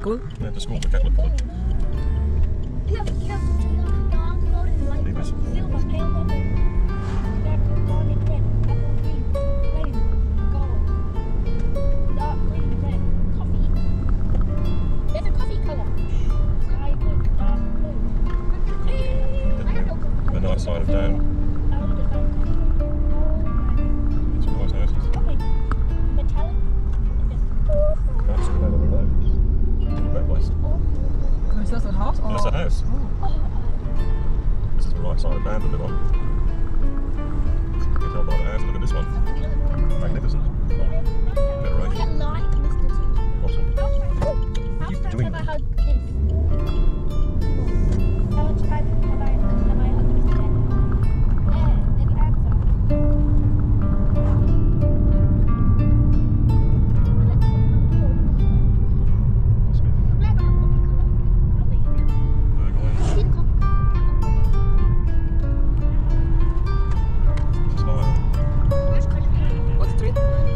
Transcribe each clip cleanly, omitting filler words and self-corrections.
school? Yeah, the school, the Catholic school. You have dark golden light, Leave us. silver, pale purple, dark golden red, apple green, flame, gold, dark green, red, coffee. There's a coffee colour. Sky blue, dark blue. I have no coffee. The night side of down. Some nice houses. Okay. Metallic. That's good over the road. It's a great place. Is that a house? Or? That's a house. This is the right side of town to live on. You can tell by the house. Look at this one. Magnificent. Federation. Awesome. Keep doing it. What street?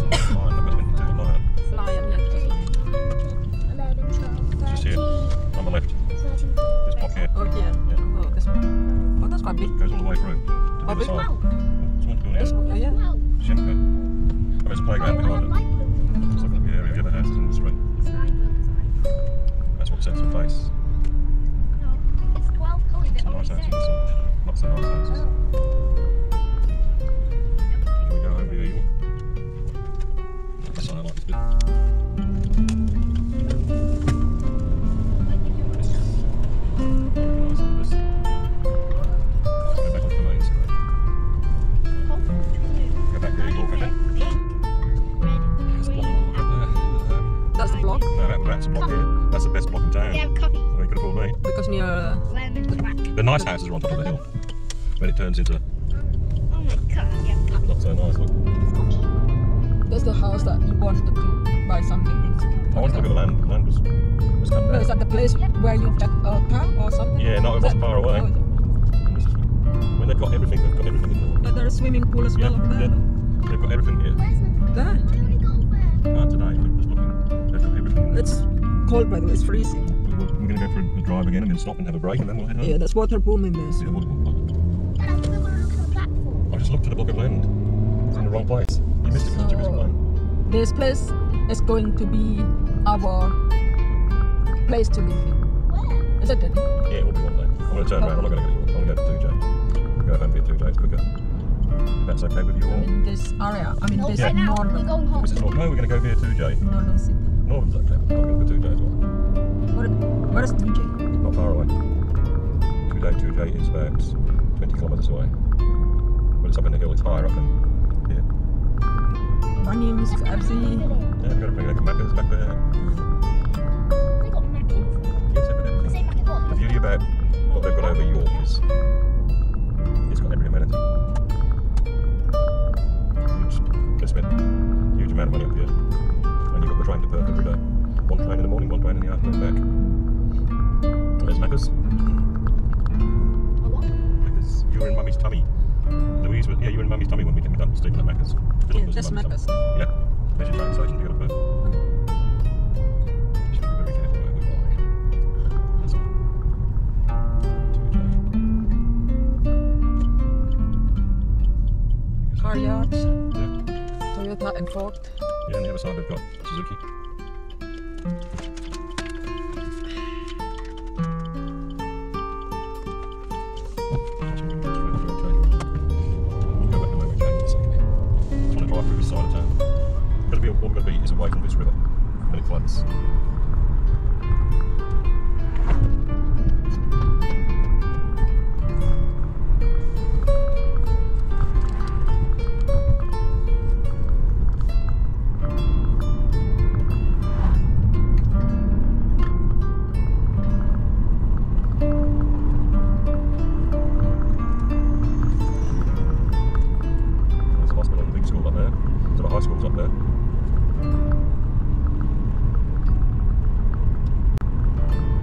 Selain, Just here, on the left. This block here. Oh, yeah. Yeah. Oh, this one. Oh, that's quite big. Goes all the way through. To the Oh, other big side. one. Oh, someone's doing This it. one, oh, yeah. Shinko. Oh, there's a playground behind it. Just looking at the area of the other houses in the street. That's what sets the face. It's 12 colours. Some nice houses. Lots of nice houses. Should we go over here, York? Yes, I like this bit. Nice little bit. Let's go back onto the main street. Go back there, York, okay? There's a block up there. That's the block? No, that's a block here. That's the best block in town. They have coffee. Oh, you could afford me. Because near... Lemon crack. The nice houses are on top of the hill. When it turns into Oh my god, they have coffee. not so nice, look. That's the house that you wanted to buy something. I want to look at the land. The land was come No, down. is that the place where you check a car or something? Yeah, no, it wasn't far away. Oh, is it? This is- When they've got everything in there. Yeah, there's a swimming pool as well up there. They've got everything here. There. Today, we're just looking. They've got everything in there. It's cold by the way, it's freezing. We're going to go for a drive again and then stop and have a break and then we'll head home. Yeah, there's water booming there. Yeah, So. I just looked at the book of land. It's in the wrong place. You missed it because you missed one. This place is going to be our place to live in. Is it, Daddy? Yeah, it will be one day. I'm going to turn around. I'm not going to go to York. I'm going to go to 2J. Go home for 2 days quicker. If that's okay with you all. In this area, I mean No, this right now, we're northern, going home. This is not. No, we're going to go via 2J. northern city. Northern's okay. I'm going to go 2J as well. Where is DJ? Not far away. 2J is about 20 kilometres away. But it's up in the hill. It's higher up than here. Bunnings, FC. Yeah, we've got to bring Macca's back there. They got Macca's. Yes, they've got They everything. say Macca's what? The beauty about what they've got over York is it's got every amenity. They spent a huge amount of money up here. And you've got the train to Perth every day. One train in the morning, one train in the afternoon back. There's Macca's. A what? Macca's. You were in Mummy's tummy. Louise was, yeah, you were in Mummy's tummy when we came down to Stephen at Macca's. Yeah, that's Macca's. Yeah. There's your train station to go to Perth. You should be very careful where we buy. That's all. 2J. Car yards, Yeah. Toyota and Ford. Yeah, on the other side they've got Suzuki. Side of town. All we're going to be is away from this river when it floods. There's a hospital and a big school up there. So the high school's up there.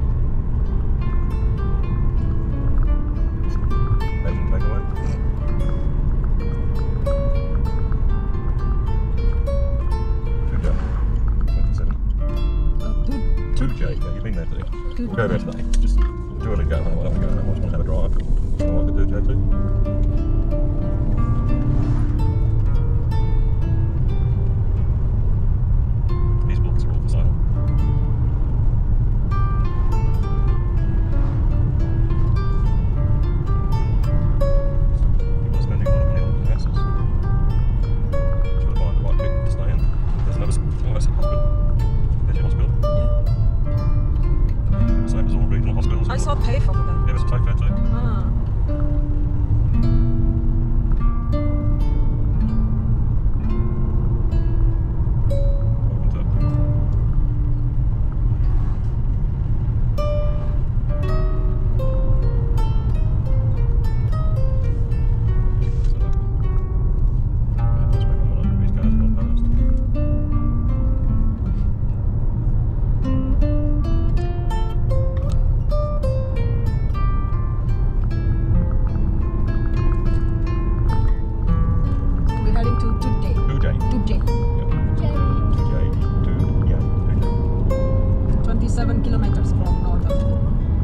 there today. We'll go there today. Just do a go. I don't want to go. I just want to have a drive. I don't know what to do, Joe, too. These books are all for sale. People are spending a lot of money on houses. Should have find the right bit to stay in. There's another hospital. There's your hospital. Yeah. The same as all regional hospitals. I saw TAFE over there. Yeah, there's a TAFE there too. Ah. Open to it. We're heading to Today. 27 kilometers from north of Today.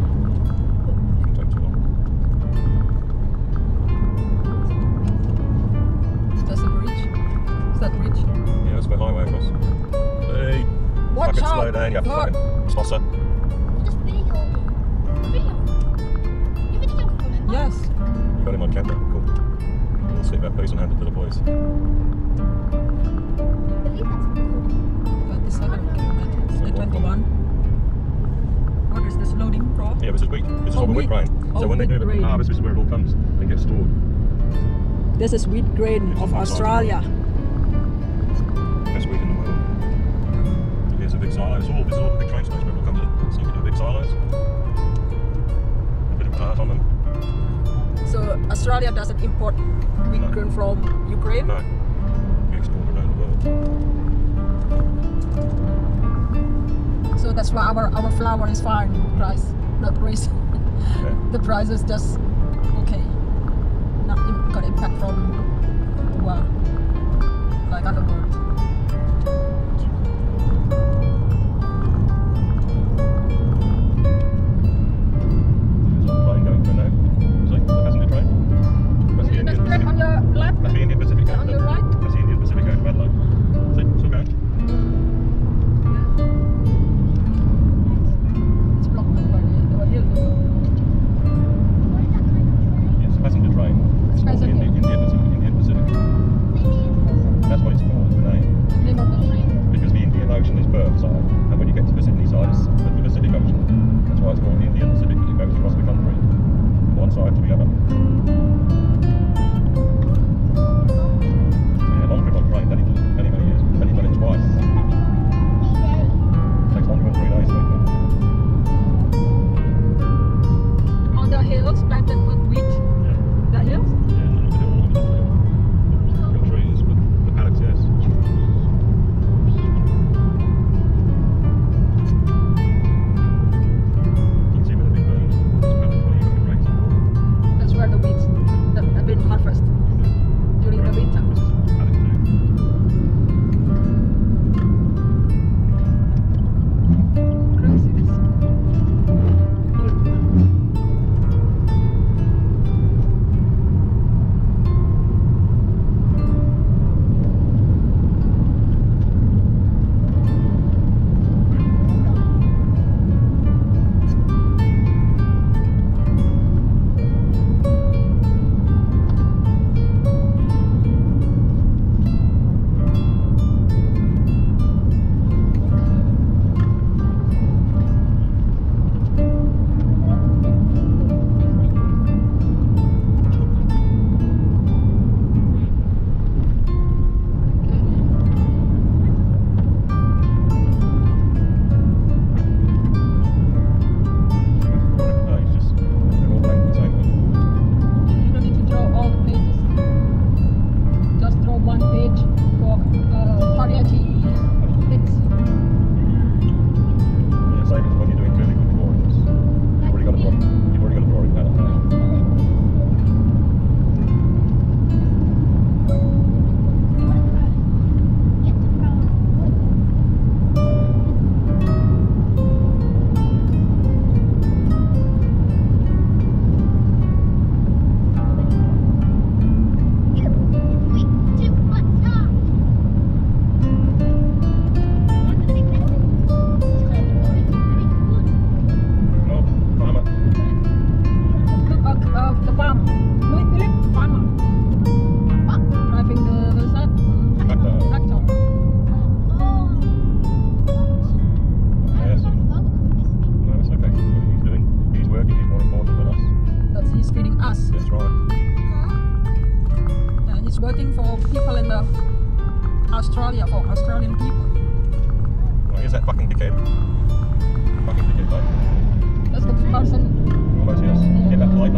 That's a bridge. Is that bridge? Yeah, that's the highway across. Hey, Watch fucking out! slow down, you Look. fucking tosser. Just video me. Video. You video me. Yes. You got him on camera, cool. We'll stick that piece and hand it to the police. I believe that's good. 27 kilometers. 21. What is this loading for? Yeah, this is wheat. This is Oh, all the wheat wheat. grain. Oh, So when they wheat do the grain. harvest, this is where it all comes and gets stored. This is wheat grain of Australia. Best wheat in the world. Here's a big silo. This is all the big train station where it all comes in. So you can do big silos. A bit of tart on them. So Australia doesn't import wheat No. grain from Ukraine? No. We export it around the world. So that's why our flour is fine price, not raised. Yeah. The price is just okay. Not got impact from war, like other world. There's a train going through now. See? The passenger train. That's the Indian Pacific. On your left, That's the Indian Pacific going on to your right. That's the Indian Pacific going to Adelaide. See? Still going. It's blocked over here. Yes, a passenger train. It's called the Passenger. Indian Pacific. That's what it's called, the name. The name of the train. Because the Indian Ocean is Perth side, and when you get to the Sydney side, it's the Pacific Ocean. That's why it's called the Indian Pacific, because it goes across the country, from one side to the other. Yeah, long trip on train, many years, many minutes twice. Takes longer than 3 days to make it. On the hills planted with wheat. Yeah, The hills? yeah, a little bit all over the hill. Got trees, but the paddocks, yes. You can see where the big bird, this paddocks where you got the raisins. That's where the wheat that have been harvested during the winter. looking for people in the Australia, for Australian people. Well, here's that fucking dickhead. Fucking dickhead, though. That's the person. Almost, yes. Get that light.